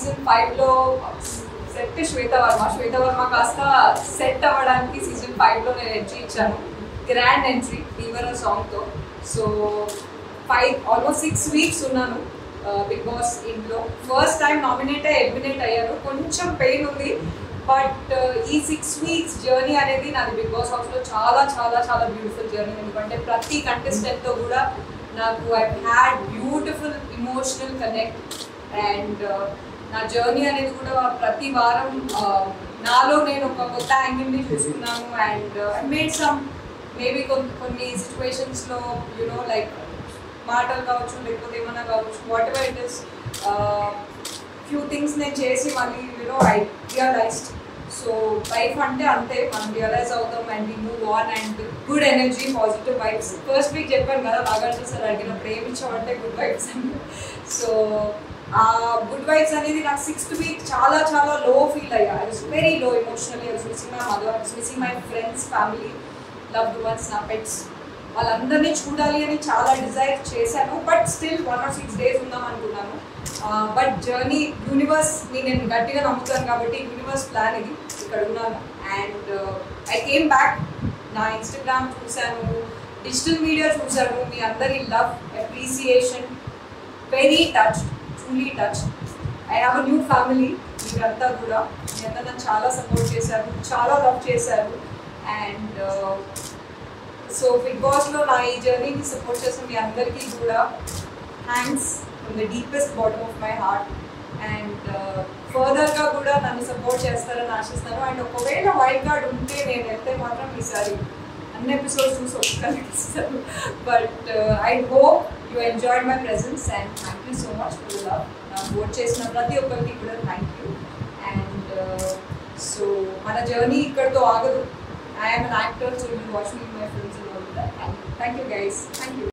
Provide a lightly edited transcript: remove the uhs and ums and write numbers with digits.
Season 5 లో set శ్వేత వర్మ కాస్త set అవ్వడానికి సీజన్ 5 లో నేను ఎంట్రీ ఇచ్చాను. గ్రాండ్ ఎంట్రీ ఫీవర్ సాంగ్ తో. సో 5 ఆల్మోస్ట్ 6 వీక్స్ ఉన్నాను బిగ్ బాస్ ఇంట్లో. ఫస్ట్ టైం ఎలిమినేట్ అయ్యాను. కొంచెం పెయిన్ ఉంది, బట్ ఈ 6 వీక్స్ జర్నీ అనేది నాది బిగ్ బాస్ హౌస్లో చాలా చాలా చాలా బ్యూటిఫుల్ జర్నీ. ఎందుకంటే ప్రతి కంటెస్టెంట్తో కూడా నాకు I had beautiful emotional connect. And నా జర్నీ అనేది కూడా ప్రతి వారం నాలో నేను ఒక కొత్త యాంగిల్ని చూసుకున్నాను. And I made some maybe కొన్ని సిచ్యువేషన్స్లో యూనో లైక్ మాటలు కావచ్చు, లేకపోతే ఏమన్నా కావచ్చు, whatever it is, few things నేను చేసి మళ్ళీ you know I realised. So life అంటే అంతే, మనం రియలైజ్ అవుతాం and we move on. And good energy, positive vibes. First week చెప్పాను కదా, నాగార్జున సార్ అడిగిన ప్రేమించామంటే గుడ్ వైబ్స్ అని. సో ఆ గుడ్ వైబ్స్ అనేది నాకు 6th వీక్ చాలా చాలా లో ఫీల్ అయ్యా. I was very low emotionally. I was missing my mother, I was missing my friends, family, loved ones, నా పెట్స్, వాళ్ళందరినీ చూడాలి అని చాలా డిజైర్ చేశాను. బట్ స్టిల్ 1 or 6 days ఉందాం అనుకున్నాను. బట్ జర్నీ యూనివర్స్ని నేను గట్టిగా నమ్ముతాను కాబట్టి యూనివర్స్ ప్లాన్ ఇది, ఇక్కడ ఉన్నాను. And I came back. నా ఇన్స్టాగ్రామ్ చూశాను, డిజిటల్ మీడియా చూశాను, మీ అందరి love, appreciation, very touched, truly touched. I have a new family. మీరంతా కూడా మీ అందరూ నన్ను చాలా సపోర్ట్ చేశారు, చాలా లవ్ చేశారు. అండ్ సో బిగ్ బాస్లో నా ఈ జర్నీని సపోర్ట్ చేసిన మీ అందరికీ కూడా thanks from the deepest bottom of my heart. And ఫర్దర్గా కూడా నన్ను సపోర్ట్ చేస్తారని ఆశిస్తాను. అండ్ ఒకవేళ వైల్డ్ కార్డ్ ఉంటే నేను వెళ్తే మాత్రం ఈసారి అన్ని ఎపిసోడ్స్ చూసి ఒప్పుకొనిస్తాను. But I hope you enjoyed my presence and thank you so much for the love. నాకు ఓట్ చేసిన ప్రతి ఒక్కరికి కూడా థ్యాంక్ యూ. అండ్ సో మన జర్నీ ఇక్కడితో ఆగదు. I am an actor, so you will watch me in my films and all that. Thank you guys. Thank you.